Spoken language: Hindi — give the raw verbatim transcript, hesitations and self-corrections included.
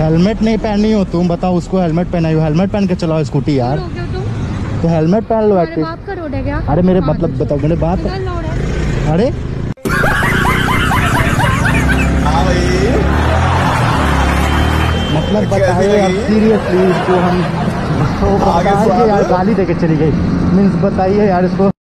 हेलमेट नहीं पहनी हो तुम, बताओ उसको हेलमेट पहनाई हो। हेलमेट पहन के चलाओ स्कूटी यार। तो हेलमेट पहन लो। तुम्हारे बाप का रोड है क्या? अरे मेरे मतलब बताओ मेरे बाप। अरे मतलब बताइए यार सीरियसली इसको हम तो यार गाली देके चली गई। मीन्स बताइए यार इसको।